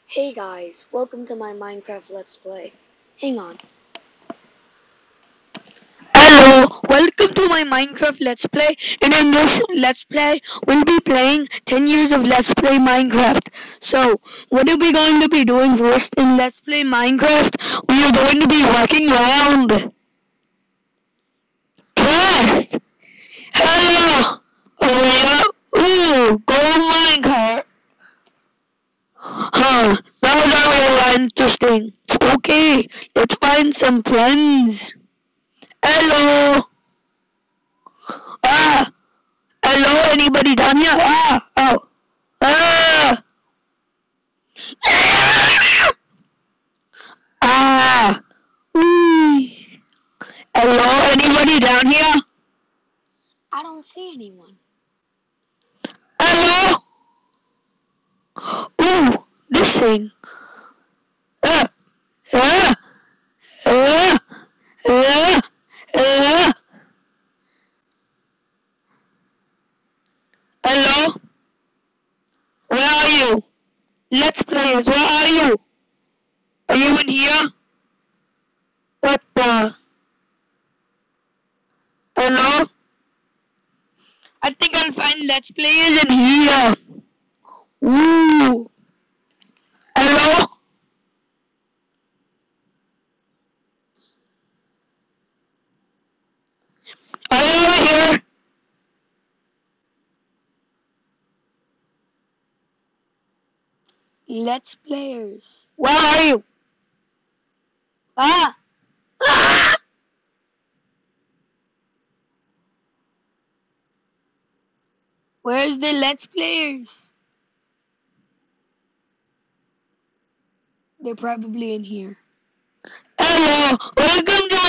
Hey guys, welcome to my Minecraft Let's Play. Hang on. Hello, welcome to my Minecraft Let's Play, and in this Let's Play, we'll be playing 10 years of Let's Play Minecraft. So, what are we going to be doing first in Let's Play Minecraft? We are going to be walking around. First, hello, oh yeah, ooh, go minecart. Huh, that was really interesting. Okay, let's find some friends. Hello. Ah. Hello. Anybody down here? Ah. Oh. Ah. Ah. Whee. Hello. Anybody down here? I don't see anyone. Hello. Ooh. This thing. Ah. Ah. Ah. Ah. Ah. Hello. Where are you? Let's players. Where are you? Are you in here? What the? Hello? I think I'll find Let's Players in here. Ooh. Hello? Are you over here? Let's Players. Where are you? Ah! Ah! Where's the Let's Players? They're probably in here. Hello! Welcome to